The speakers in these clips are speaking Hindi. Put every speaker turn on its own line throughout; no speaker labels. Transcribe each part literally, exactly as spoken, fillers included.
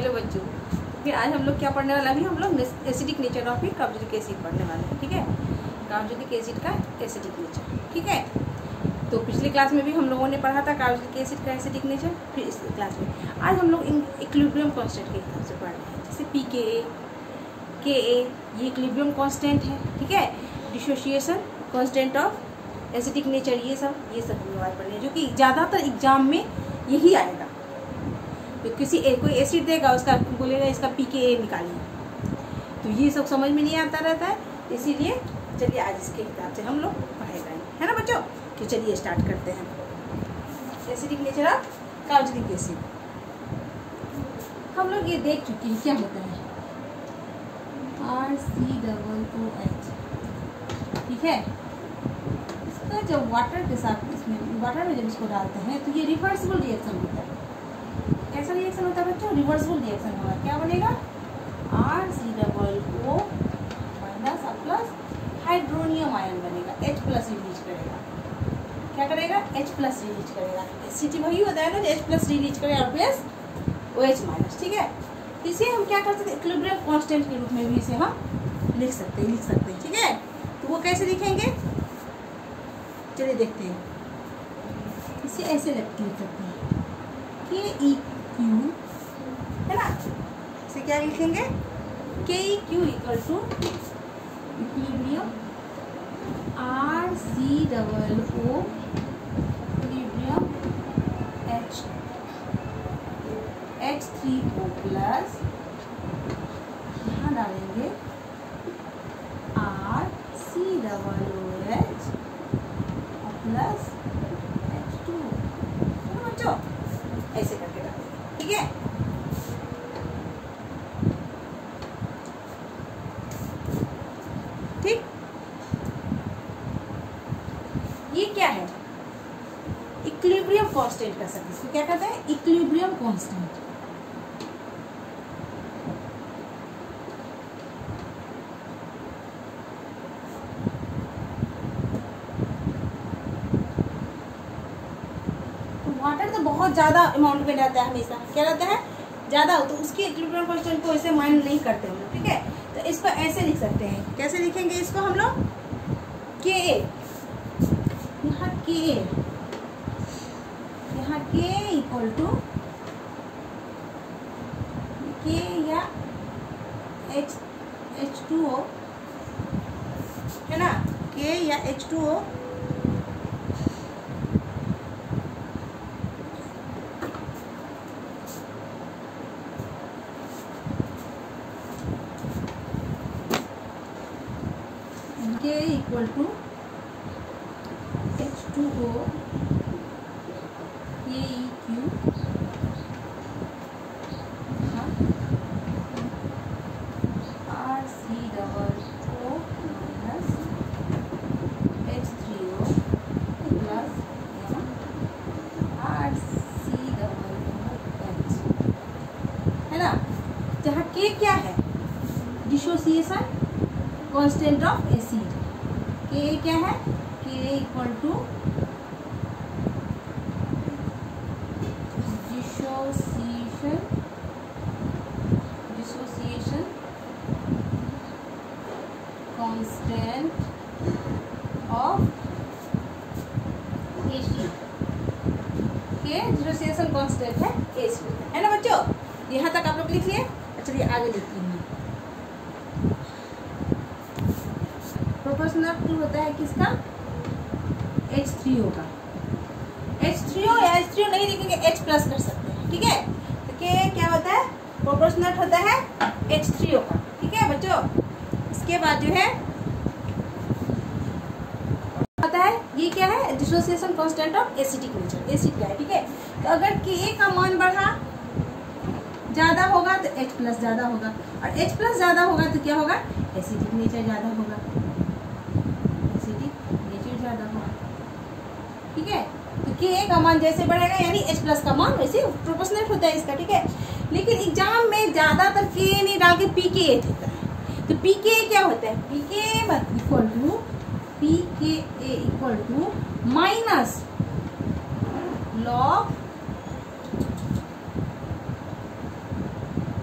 हेलो बच्चों, फिर आज हम लोग क्या पढ़ने वाला अभी हम लोग acidic nature of carboxylic acid पढ़ने वाले हैं। ठीक है, कार्बोक्सिलिक एसिड का एसिडिक नेचर। ठीक है, तो पिछले क्लास में भी हम लोगों ने पढ़ा था कार्बोक्सिलिक एसिड का एसिडिक नेचर। फिर इस क्लास में आज हम लोग इक्विलिब्रियम कांस्टेंट के हिसाब से पढ़ रहे हैं, जैसे पी के ए के ए ये इक्विलिब्रियम कांस्टेंट है। ठीक है, dissociation constant of acidic nature, ये सब ये सब हम लोग आज पढ़ रहे हैं, जो कि ज़्यादातर एग्जाम में यही आएगा। तो किसी ए, कोई एसिड देगा, उसका बोलेगा इसका पी के ए निकालिए, तो ये सब समझ में नहीं आता रहता है। इसीलिए चलिए आज इसके हिसाब से हम लोग पढ़ाई करेंगे, है ना बच्चों। तो चलिए स्टार्ट करते हैं। Acidic nature of carboxylic acid हम लोग ये देख चुके हैं क्या होता है, R C double O H. ठीक है, इसका जब वाटर के साथ इसमें वाटर में जब इसको डालते हैं तो ये रिवर्सिबल रिएक्शन होता है। कैसा रिएक्शन होता है बच्चों? रिवर्सिबल रिएक्शन होगा। क्या बनेगा? R C double O minus plus hydronium ion बनेगा, H प्लस रिलीज करेगा। क्या करेगा? H प्लस रिलीज करेगा। एसिड वही होता है ना जो H प्लस रिलीज करेगा, प्लस OH माइनस। ठीक है, इसे हम क्या कर सकते हैं? इक्विलिब्रियम कांस्टेंट के रूप में भी इसे हम लिख सकते हैं लिख सकते हैं ठीक है, तो वो कैसे लिखेंगे चलिए देखते हैं। इसे ऐसे लिख सकते हैं, के ई क्यू, है ना। इसे क्या लिखेंगे? K E Q equal to equilibrium R C double O equilibrium H H three O plus, यहाँ डालेंगे R C double O H plus H two. बच्चों ऐसे करके डालेंगे। ठीक है, ठीक। ये क्या है? इक्विलिब्रियम कांस्टेंट कर सकते हैं। इसको क्या कहते हैं? Equilibrium constant. वाटर तो बहुत ज़्यादा अमाउंट में रहता है, हमेशा क्या रहता है? ज़्यादा, तो उसकी इक्विलिब्रियम कांस्टेंट को ऐसे माइंड नहीं करते हम लोग। ठीक है, तो इसको ऐसे लिख सकते हैं। कैसे लिखेंगे इसको हम लोग? के ए, यहाँ के ए, यहाँ के इक्वल टू के या एच एच टू ओ, है ना, के या H two O K equal to H two O K E Q, R C double O minus H three O plus R C double O H, है ना। जहाँ के क्या है? Dissociation constant of acid. K क्या है? K equal to dissociation dissociation constant of acid. K dissociation constant है एसिड, है ना बच्चों। यहाँ तक आप लोग लिख लिए। चलिए आगे लिखते हैं। प्रोपोर्शनल टू होता है किसका? एच थ्री ओ का। एच थ्री ओ या एच थ्री ओ नहीं लिखेंगे, H प्लस कर सकते हैं। ठीक है, तो के क्या होता है? प्रोपोर्शनल होता है एच थ्री ओ का। ठीक है बच्चों, इसके बाद जो है होता है, ये क्या है? Dissociation constant of acidic nature, acid का है। ठीक है, तो अगर के का मान बढ़ा ज्यादा होगा तो H प्लस ज्यादा होगा, और H प्लस ज्यादा होगा तो क्या होगा? एसिडिक नेचर ज्यादा होगा, एसिडिक नेचर ज्यादा होगा। ठीक है, तो के का मान जैसे बढ़ेगा यानी H प्लस का मान वैसे प्रोपोर्शनल होता है इसका। ठीक है, लेकिन एग्जाम में ज्यादातर के नहीं डाल के पी के ए देता है। तो पी के क्या होता है? पी के equal to P K A equal to minus log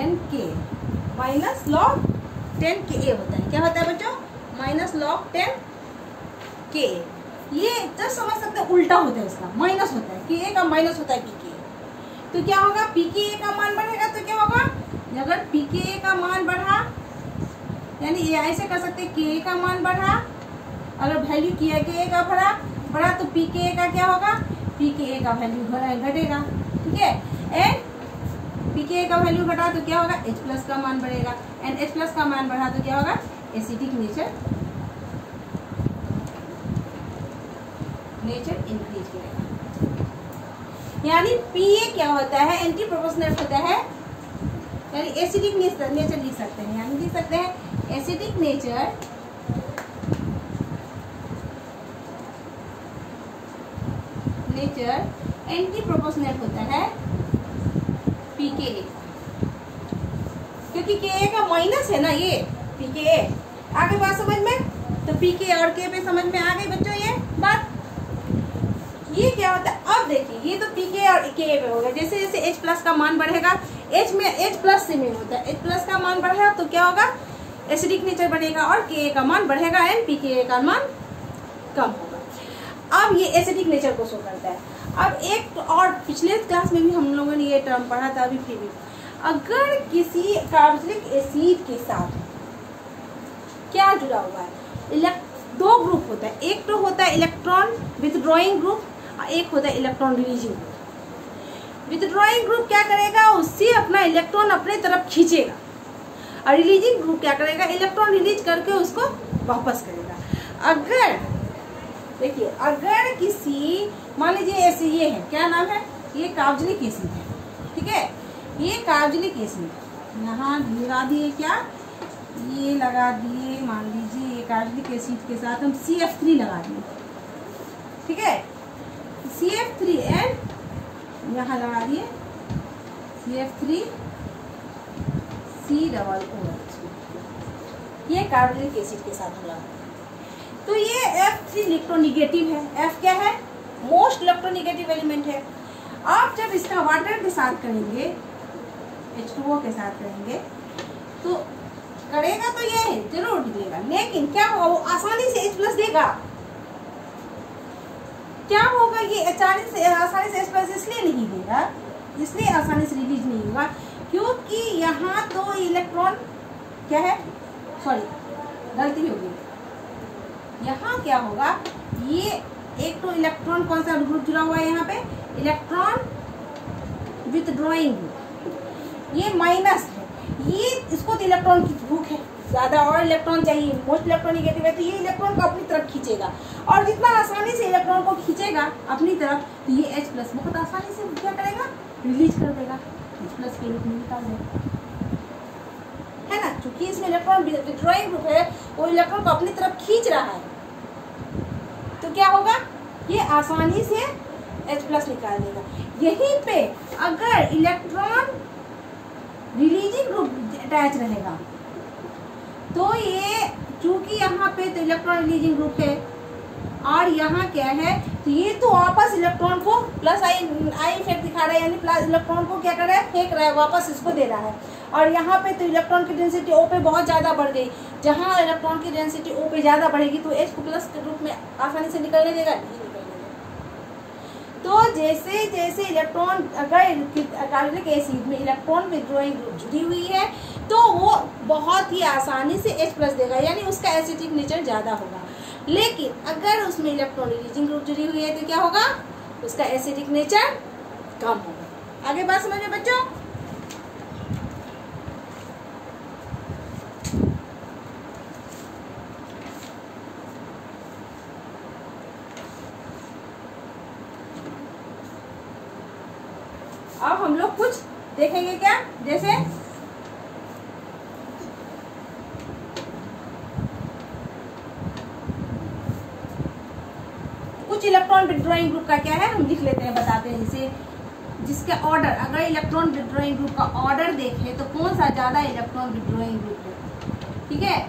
ten K minus log ten K A होता है। क्या होता है बच्चों? माइनस लॉग टेन के। ये जस्ट समझ सकते हैं उल्टा होता है, इसका माइनस होता है, के ए का माइनस होता है पी के। तो क्या होगा? पी के ए का मान बढ़ेगा तो क्या होगा? अगर पी के ए का मान बढ़ा, यानी ऐसे कर सकते हैं, के ए का मान बढ़ा, अगर वैल्यू किया के ए का बढ़ा बढ़ा तो पी के ए का क्या होगा? पी के ए का वैल्यू घटेगा। ठीक है, एंड पी के ए का वैल्यू घटा तो क्या होगा? H प्लस का मान बढ़ेगा, एंड H प्लस का मान बढ़ा तो क्या होगा? एसिडिक नेचर नेचर इंक्रीज करेगा। यानी पीए क्या होता है? एंटी प्रोपोर्शनल होता है, यानी एसिडिक नेचर नेचर लिख सकते हैं, यानी लिख सकते हैं acidic nature nature anti proportional होता है पीके, क्योंकि के का माइनस है ना ये पीके। आगे बात समझ में? तो पीके और के पे समझ में आ गई बच्चों ये बात। ये क्या होता है? अब देखिए, ये तो पीके और के पे होगा। जैसे जैसे H प्लस का मान बढ़ेगा, H में H प्लस से मेल होता है, H प्लस का मान बढ़ेगा तो क्या होगा? एसिडिक नेचर बढ़ेगा, और के का मान बढ़ेगा एंड पीके का मान कम होगा। अब ये एसिडिक नेचर को शो करता है। अब एक और पिछले क्लास में भी हम लोगों ने ये टर्म पढ़ा था, अभी फिर भी, अगर किसी कार्बोक्सिलिक एसिड के साथ क्या जुड़ा हुआ है? दो ग्रुप होता है, एक तो होता है इलेक्ट्रॉन विथड्रॉइंग ग्रुप, एक होता है electron releasing group. Withdrawing group क्या करेगा? उससे अपना इलेक्ट्रॉन अपने तरफ खींचेगा, और रिलीजिंग ग्रुप क्या करेगा? इलेक्ट्रॉन रिलीज करके उसको वापस करेगा। अगर देखिए, अगर किसी, मान लीजिए ऐसे ये है, क्या नाम है? ये कार्बोक्सिलिक एसिड है। ठीक है, ये कार्बोक्सिलिक एसिड यहाँ लगा दिए, क्या ये लगा दिए, मान लीजिए ये कार्बोक्सिलिक एसिड के साथ हम सी एफ थ्री लगा दिए। ठीक है, सी एफ थ्री एंड यहाँ लगा दिए C F three C double O H, ये कार्बोक्सिलिक एसिड के साथ लगा। तो ये एफ थ्री इलेक्ट्रोनिगेटिव है। F क्या है? मोस्ट इलेक्ट्रोनिगेटिव एलिमेंट है। आप जब इसका वाटर के साथ करेंगे, एच टू ओ के साथ करेंगे, तो करेगा तो ये है, जरूर देगा, लेकिन क्या होगा? वो आसानी से H प्लस देगा। क्या होगा? ये आसानी से आसानी से H प्लस इसलिए नहीं देगा, इसलिए आसानी से रिलीज नहीं होगा, क्योंकि यहाँ तो इलेक्ट्रॉन क्या है, सॉरी गलती हो गई, यहाँ क्या होगा? ये एक तो इलेक्ट्रॉन कौन सा ग्रुप जुड़ा हुआ है यहाँ पे? इलेक्ट्रॉन विथड्रॉइंग ग्रुप, ये माइनस है। ये इसको तो इलेक्ट्रॉन की भूख है, ज्यादा और इलेक्ट्रॉन चाहिए, मोस्ट इलेक्ट्रोनिगेटिव है, तो ये इलेक्ट्रॉन को अपनी तरफ खींचेगा, और जितना आसानी से इलेक्ट्रॉन को खींचेगा अपनी तरफ, तो ये H प्लस बहुत आसानी से क्या करेगा? रिलीज कर देगा, H प्लस के रूप में निकाल देगा, है ना। क्योंकि इसमें इलेक्ट्रॉन विथड्रॉइंग ग्रुप है, वो इलेक्ट्रॉन को अपनी तरफ खींच रहा है, तो क्या होगा? ये आसानी से H प्लस निकाल देगा। यहीं पे अगर इलेक्ट्रॉन रिलीजिंग ग्रुप अटैच रहेगा, तो ये चूंकि यहाँ पे तो इलेक्ट्रॉन रिलीजिंग ग्रुप है, और यहाँ क्या है? तो ये तो वापस इलेक्ट्रॉन को प्लस आई आई इफेक्ट दिखा रहा है, यानी प्लस इलेक्ट्रॉन को क्या कर रहा है? फेंक रहा है, वापस इसको दे रहा है। और यहाँ पे तो इलेक्ट्रॉन की डेंसिटी O पे बहुत ज़्यादा बढ़ गई। जहाँ इलेक्ट्रॉन की डेंसिटी O पे ज़्यादा बढ़ेगी तो H को प्लस के रूप में आसानी से निकलने देगा, नहीं निकलने देगा। तो जैसे जैसे इलेक्ट्रॉन, अगर कार्बोक्सिलिक एसिड में इलेक्ट्रॉन विथड्रॉइंग ग्रुप जुड़ी हुई है, तो वो बहुत ही आसानी से H प्लस देगा, यानी उसका एसिडिक नेचर ज़्यादा होगा। लेकिन अगर उसमें इलेक्ट्रॉन रिलीजिंग ग्रुप जुड़ी हुई है तो क्या होगा? उसका एसिडिक नेचर कम होगा। आगे बात समझ में बच्चों? अब हम लोग कुछ देखेंगे, क्या? जैसे कुछ इलेक्ट्रॉन विथड्रॉइंग ग्रुप का क्या है, हम लिख लेते हैं, बताते हैं। जैसे जिसका ऑर्डर, अगर इलेक्ट्रॉन विथड्रॉइंग ग्रुप का ऑर्डर देखें तो कौन सा ज्यादा इलेक्ट्रॉन विथड्रॉइंग ग्रुप है? ठीक है,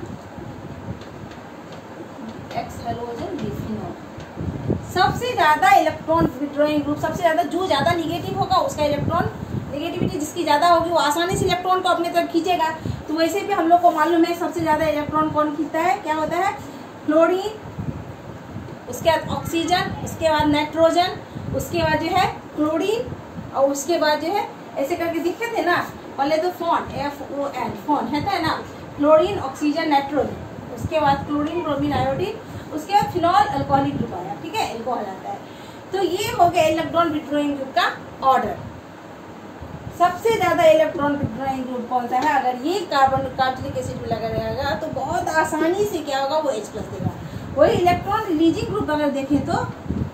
एक्स हैलोजन बिफिनॉल, सबसे ज्यादा इलेक्ट्रॉन विथड्रॉइंग ग्रुप, सबसे ज्यादा जो ज्यादा निगेटिव होगा उसका इलेक्ट्रॉन निगेटिव कंडक्टिविटी जिसकी ज़्यादा होगी वो आसानी से इलेक्ट्रॉन को अपने तरफ खींचेगा। तो वैसे भी हम लोग को मालूम है सबसे ज़्यादा इलेक्ट्रॉन कौन खींचता है, क्या होता है, क्लोरीन, उसके बाद ऑक्सीजन, उसके बाद नाइट्रोजन, उसके बाद जो है क्लोरीन, और उसके बाद जो है ऐसे करके दिखे थे ना पहले तो FON, F O N, FON है था ना, क्लोरीन, ऑक्सीजन, नाइट्रोजन, उसके बाद क्लोरीन, ब्रोमीन, आयोडीन, उसके बाद फिनॉल अल्कोहलिक ग्रुप आया, ठीक है, अल्कोहल आता है। तो ये हो गया इलेक्ट्रॉन विड्रॉइंग ग्रुप का ऑर्डर। सबसे ज्यादा इलेक्ट्रॉन विड्रॉइंग ग्रुप कौन सा है, अगर ये कार्बन कार्बोनिक एसिड में लगा रहेगा तो बहुत आसानी से क्या होगा, वो H प्लस देगा। वही इलेक्ट्रॉन रिलीजिंग ग्रुप अगर देखें तो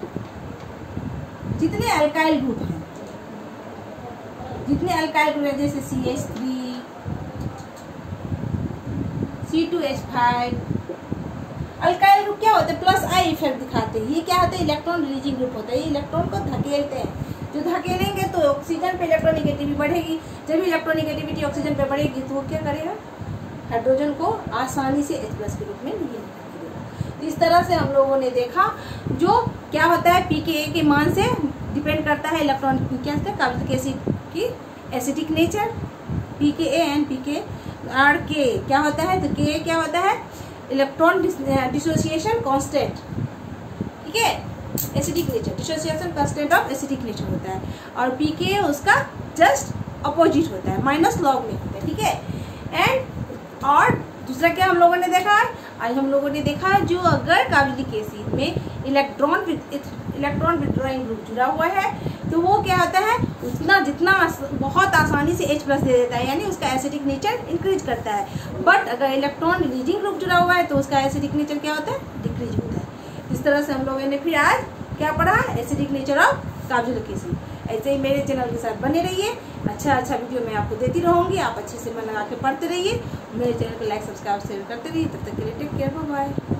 जितने अल्काइल ग्रुप हैं, जितने अल्काइल ग्रुप है जैसे C H three, C two H five, alkyl group क्या होते हैं, प्लस आई इफेक्ट दिखाते हैं। ये क्या होता है, इलेक्ट्रॉन रिलीजिंग ग्रुप होता है, ये इलेक्ट्रॉन को धकेलते हैं। जो धकेलेंगे तो ऑक्सीजन पे इलेक्ट्रोनिगेटिविटी बढ़ेगी, जब इलेक्ट्रोनिगेटिविटी ऑक्सीजन पे बढ़ेगी तो वो क्या करेगा, हाइड्रोजन को आसानी से H प्लस के रूप में नहीं देगा। इस तरह से हम लोगों ने देखा जो क्या होता है पीके के मान से डिपेंड करता है इलेक्ट्रॉन क्या होता है कार्बोनिक एसिड की acidic nature, PK and PK आर के क्या होता है, तो के क्या होता है, इलेक्ट्रॉन डिसोसिएशन कांस्टेंट, ठीक है, acidic nature, dissociation constant of acidic nature होता है, और पीके उसका जस्ट अपोजिट होता है, माइनस लॉग में होता है, ठीक है। एंड और दूसरा क्या हम लोगों ने देखा है, आज हम लोगों ने देखा है जो अगर कार्बोनिक एसिड में इलेक्ट्रॉन इलेक्ट्रॉन विड्रॉइंग ग्रुप जुड़ा हुआ है तो वो क्या होता है, उतना जितना बहुत आसानी से H प्लस दे देता है, यानी उसका एसिडिक नेचर इंक्रीज करता है। बट अगर इलेक्ट्रॉन रिलीजिंग ग्रुप जुड़ा हुआ है तो उसका एसिडिक नेचर क्या होता है, डिक्रीज होता है। इस तरह से हम लोगों ने फिर आज क्या पढ़ा, acidic nature of carbonic acid. ऐसे ही मेरे चैनल के साथ बने रहिए, अच्छा अच्छा वीडियो मैं आपको देती रहूँगी, आप अच्छे से मन लगा के पढ़ते रहिए, मेरे चैनल को लाइक सब्सक्राइब शेयर करते रहिए। तब तक के लिए टेक केयर, बाय बाय।